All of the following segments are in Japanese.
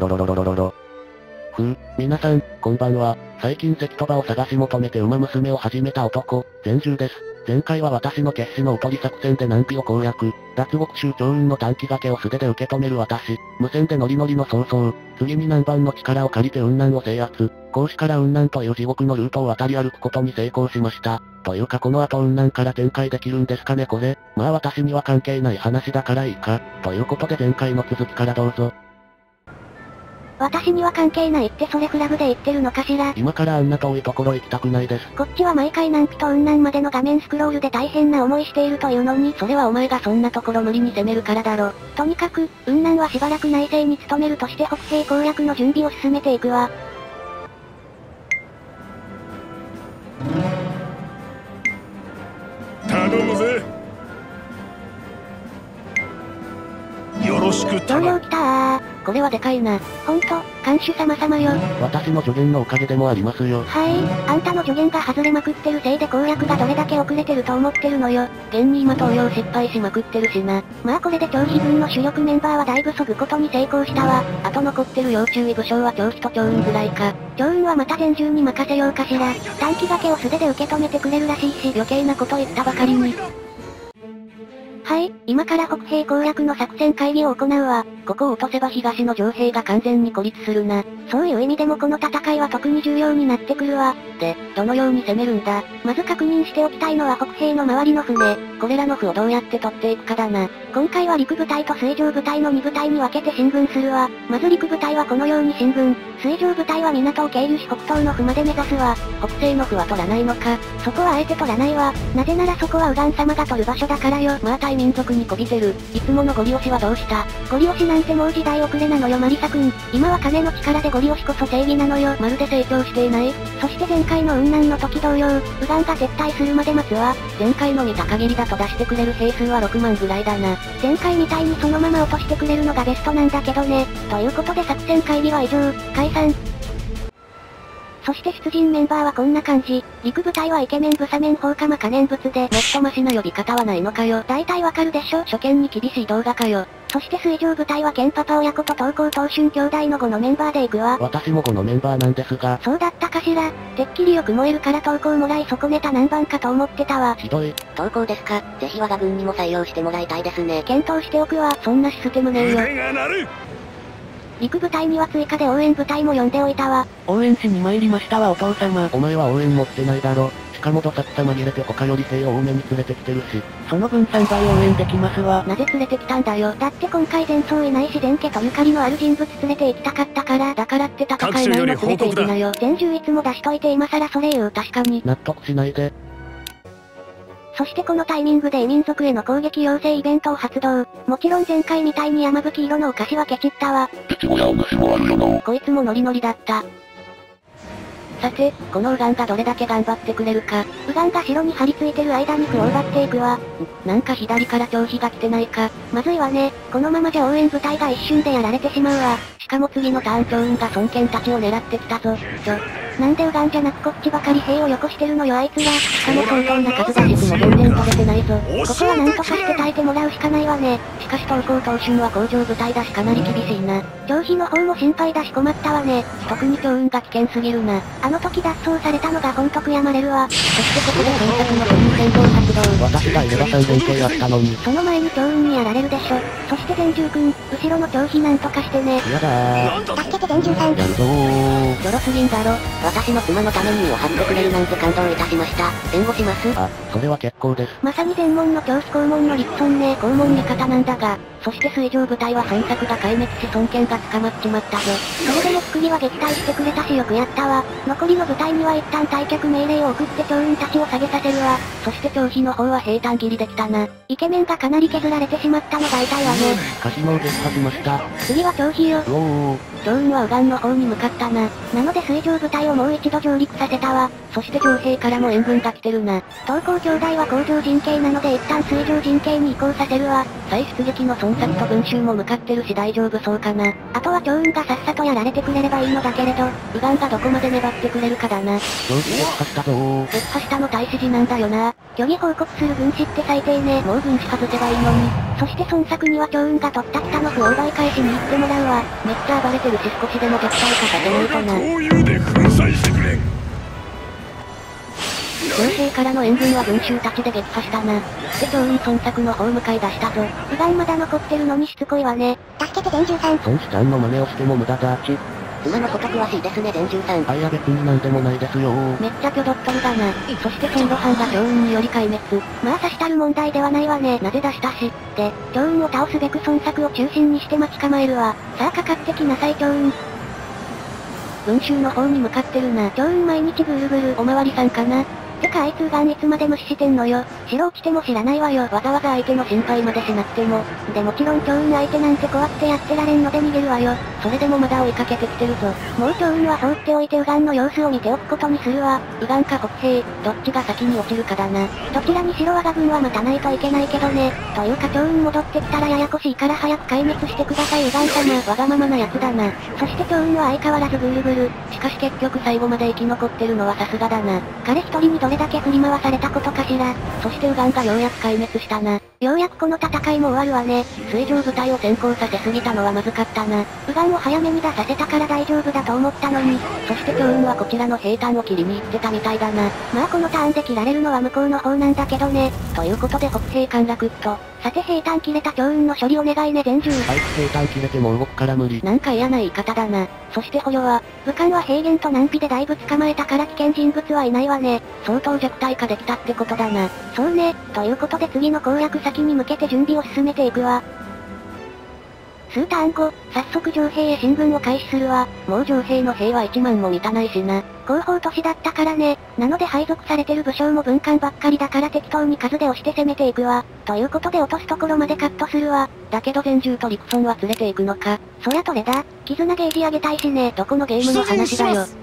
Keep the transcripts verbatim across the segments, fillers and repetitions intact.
ロロロロロロロ。ふう、皆さん、こんばんは。最近関鳥羽を探し求めて馬娘を始めた男、善獣です。前回は私の決死のおとり作戦で難費を攻略。脱獄衆強運の短期掛けを素手で受け止める私。無線でノリノリの早々。次に南蛮の力を借りて雲南を制圧。孔子から雲南という地獄のルートを渡り歩くことに成功しました。というかこの後雲南から展開できるんですかねこれ。まあ私には関係ない話だからいいか。ということで前回の続きからどうぞ。 私には関係ないってそれクラブで言ってるのかしら。 今からあんな遠いところ行きたくないです。 こっちは毎回南紀と雲南までの画面スクロールで大変な思いしているというのに。 それはお前がそんなところ無理に攻めるからだろ。 とにかく、雲南はしばらく内政に努めるとして北平攻略の準備を進めていくわ。 頼むぜ。よろしく同僚来たー。これはでかいな。ほんと、看守様様よ。 私の助言のおかげでもありますよ。 はい、あんたの助言が外れまくってるせいで攻略がどれだけ遅れてると思ってるのよ。 現に今投与失敗しまくってるしな。 まあこれで張飛軍の主力メンバーはだいぶ削ぐことに成功したわ。 あと残ってる要注意武将は張飛と張雲ぐらいか。 張雲はまた全獣に任せようかしら。短期掛けを素手で受け止めてくれるらしいし。 余計なこと言ったばかりに。 はい、今から北平攻略の作戦会議を行うわ。 ここを落とせば東の城兵が完全に孤立するな。 そういう意味でもこの戦いは特に重要になってくるわ。 で、どのように攻めるんだ？ まず確認しておきたいのは北平の周りの船。 これらの歩をどうやって取っていくかだな。 今回は陸部隊と水上部隊のに部隊に分けて進軍するわ。まず陸部隊はこのように進軍。水上部隊は港を経由し北東の歩まで目指すわ。 北西の歩は取らないのか？ そこはあえて取らないわ。なぜならそこは右岸様が取る場所だからよ。 まあ対民族にこびてる。いつものゴリ押しはどうした？ ゴリ押しなんてもう時代遅れなのよマリサくん。今は金の力でゴリ押しこそ正義なのよ。 まるで成長していない。 そして前回の雲南の時同様、右岸が撤退するまで待つわ。 前回の見た限りだと出してくれる兵数はろくまんぐらいだな。 前回みたいにそのまま落としてくれるのがベストなんだけどね。ということで作戦会議は以上、解散。そして出陣メンバーはこんな感じ。陸部隊はイケメンブサメン放火魔可燃物で。もっとマシな呼び方はないのかよ。 大体わかるでしょ。 初見に厳しい動画かよ。 そして水上部隊はケンパパ親子と東光東春兄弟のごのメンバーで行くわ。 私もごのメンバーなんですが。 そうだったかしら。てっきりよく燃えるから投稿もらい損ねた何番かと思ってたわ。 ひどい。 投稿ですか。ぜひ我が軍にも採用してもらいたいですね。 検討しておくわ。 そんなシステムねえよ。 腕が鳴る。 陸部隊には追加で応援部隊も呼んでおいたわ。 応援しに参りましたわお父様。お前は応援持ってないだろ。しかもどさくさ紛れて他より兵を多めに連れてきてるし。その分さんばい応援できますわ。なぜ連れてきたんだよ。 だって今回前奏いないし前家とゆかりのある人物連れて行きたかったから。 だからって戦いないの連れて行くなよ。 全獣いつも出しといて今更それ言う。 確かに。納得しないで。 そしてこのタイミングで異民族への攻撃要請イベントを発動。もちろん前回みたいに山吹色のお菓子はケチったわ。 父親お主もあるよな。 こいつもノリノリだった。さて、この右岸がどれだけ頑張ってくれるか。 右岸が城に張り付いてる間に歩を奪っていくわ。 なんか左から張飛が来てないか。 まずいわね。このままじゃ応援部隊が一瞬でやられてしまうわ。 しかも次のターン張雲が孫権たちを狙ってきたぞ。ちょ。 なんで右岸じゃなくこっちばかり兵をよこしてるのよあいつら。 しかも相当な数だしも全然取れてないぞ。 ここはなんとかして耐えてもらうしかないわね。 しかし東光東春は工場部隊だしかなり厳しいな。 張飛の方も心配だし困ったわね。 特に張雲が危険すぎるな。 あの時脱走されたのがほんと悔やまれるわ。 そしてここで検索の軍戦闘発動。私がいればさんぜんけいあったのに。 その前に張雲にやられるでしょ。そして全獣くん、後ろの張飛なんとかしてね。 やだー。 助けて全獣さん。 やるぞー。 よろすぎんだろ。私の妻のために身を張ってくれるなんて感動いたしました。援護します。 あ、それは結構です。 まさに全門の張飛肛門の陸尊ね。 肛門味方なんだが。そして水上部隊は孫作が壊滅し孫権が捕まっちまったぞ。 それでも作りは撃退してくれたしよくやったわ。残りの部隊には一旦退却命令を送って趙雲たちを下げさせるわ。 そして張飛の方は平坦切りできたな。 イケメンがかなり削られてしまったのが痛いわね。 可否能撃破しました。 次は張飛よ。 うおー。趙雲は右岸の方に向かったな。 なので水上部隊をもう一度上陸させたわ。 そして上兵からも援軍が来てるな。 東光兄弟は工場陣形なので一旦水上陣形に移行させるわ。 再出撃の孫孫作と文集も向かってるし大丈夫そうかな。あとは趙雲がさっさとやられてくれればいいのだけれど、ウガンがどこまで粘ってくれるかだな。 よし、撃破したぞー。 撃破したの大使寺なんだよな。虚偽報告する軍師って最低ね。もう軍師外せばいいのに。そして孫作には趙雲が取った北の歩を奪い返しに行ってもらうわ。めっちゃ暴れてるし少しでも撃退化させないとな。 こういうで粉砕してくれ。 両兵からの援軍は群衆たちで撃破したな。で趙雲孫作の方向かい出したぞ。ウガンまだ残ってるのにしつこいわね。 助けて伝授さん。 孫子ちゃんの真似をしても無駄だ。 ちゅ。今のこと詳しいですね伝授さん。 あいや別になんでもないですよー。 めっちゃ挙動っとるがな。そして孫露伴が趙雲により壊滅。まあさしたる問題ではないわね。なぜ出したし。で、趙雲を倒すべく孫作を中心にして待ち構えるわ。さあかかってきなさい趙雲。群衆の方に向かってるな。趙雲毎日ぐるぐるおまわりさんかな。てかあいつウガンいつまで無視してんのよ。城落ちても知らないわよ。わざわざ相手の心配までしなくても。でもちろん趙雲相手なんて怖くてやってられんので逃げるわよ。それでもまだ追いかけてきてるぞ。もう趙雲は放っておいてウガンの様子を見ておくことにするわ。ウガンか北平、どっちが先に落ちるかだな。どちらにしろ我が軍は待たないといけないけどね。というか趙雲戻ってきたらややこしいから早く壊滅してくださいウガン様。わがままなやつだな。そして趙雲は相変わらずぐるぐる。しかし結局最後まで生き残ってるのはさすがだな。彼一人にどれだけ振り回されたことかしら。そしてウガンがようやく壊滅したな。ようやくこの戦いも終わるわね。水上部隊を先行させすぎたのはまずかったな。ウガンを早めに出させたから大丈夫だと思ったのに。そして趙雲はこちらの兵隊を切りに行ってたみたいだな。まあこのターンで切られるのは向こうの方なんだけどね。ということで北平陥落っと。さて兵隊切れた趙雲の処理お願いね伝授。 あいつ兵隊切れても動くから無理。 なんか嫌な言い方だな。そして捕虜は、武漢は平原と難避でだいぶ捕まえたから危険人物はいないわね。相当弱体化できたってことだな。そうね、ということで次の攻略先に向けて準備を進めていくわ。数ターン後、早速城兵へ進軍を開始するわ。もう城兵の兵はいちまんも満たないしな。広報都市だったからね。なので配属されてる武将も文官ばっかりだから適当に数で押して攻めていくわ。ということで落とすところまでカットするわ。だけど全獣と陸村は連れていくのか。そりゃどれだ？絆ゲージ上げたいしね。どこのゲームの話だよ。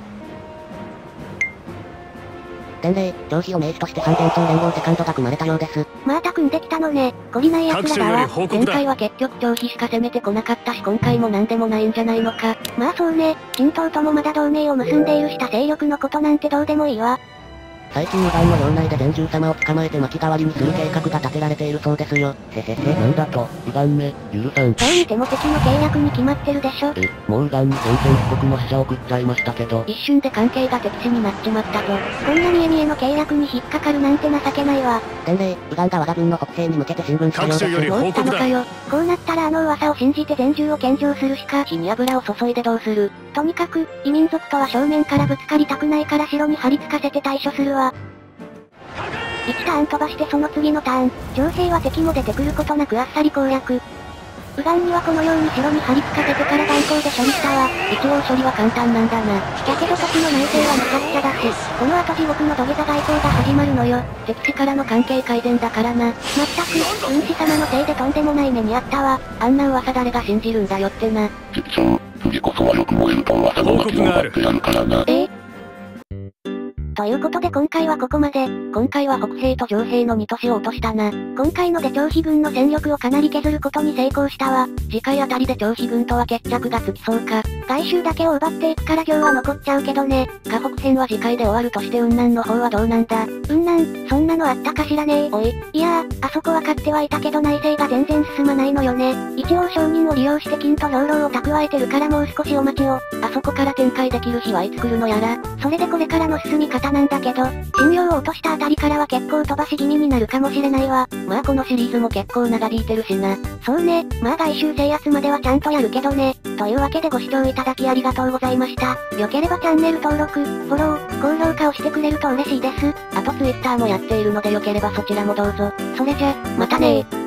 伝令、上司を名手として三連装連合セカンドが組まれたようです。 また組んできたのね。懲りない奴らだわ。前回は結局長飛しか攻めてこなかったし今回もなんでもないんじゃないのか。まあそうね、神道ともまだ同盟を結んでいるした勢力のことなんてどうでもいいわ。 最近ウガンの領内で伝獣様を捕まえて巻き代わりにする計画が立てられているそうですよ。へへへ。 なんだと、ウガンめ、許さん。 どう見ても敵の契約に決まってるでしょ。 え、もうウガンに宣戦布告の死者を送っちゃいましたけど。 一瞬で関係が敵視になっちまったぞ。こんな見え見えの契約に引っかかるなんて情けないわ。 伝令、ウガンが我が軍の北西に向けて進軍したようです。 もう来たのかよ。こうなったらあの噂を信じて伝獣を献上するしか。火に油を注いでどうする。とにかく、異民族とは正面からぶつかりたくないから城に張り付かせて対処するわ。いちターン飛ばしてその次のターン、城兵は敵も出てくることなくあっさり攻略。ウガンにはこのように城に張り付かせてから弾行で処理したわ。一応処理は簡単なんだな。だけど時の内政はむちゃくちゃだし、この後地獄の土下座外交が始まるのよ。敵地からの関係改善だからな。まったく、軍師様のせいでとんでもない目にあったわ。あんな噂誰が信じるんだよってな。 実相、次こそはよく燃えると噂の巻きを奪ってやるからな。 えーということで今回はここまで。今回は北平と城兵のに都市を落としたな。今回ので張飛軍の戦力をかなり削ることに成功したわ。次回あたりで張飛軍とは決着がつきそうか。外周だけを奪っていくから行は残っちゃうけどね。河北編は次回で終わるとして雲南の方はどうなんだ。雲南、そんなのあったかしらねえ。おい、いやー、あそこは勝ってはいたけど内政が全然進まないのよね。一応商人を利用して金と兵糧を蓄えてるからもう少しお待ちを。あそこから展開できる日はいつ来るのやら。それでこれからの進み方なんだけど、信用を落としたあたりからは結構飛ばし気味になるかもしれないわ。まあこのシリーズも結構長引いてるしな。そうね、まあ外周制圧まではちゃんとやるけどね。というわけでご視聴いただきありがとうございました。よければチャンネル登録、フォロー、高評価をしてくれると嬉しいです。あと Twitter もやっているのでよければそちらもどうぞ。それじゃ、またねー。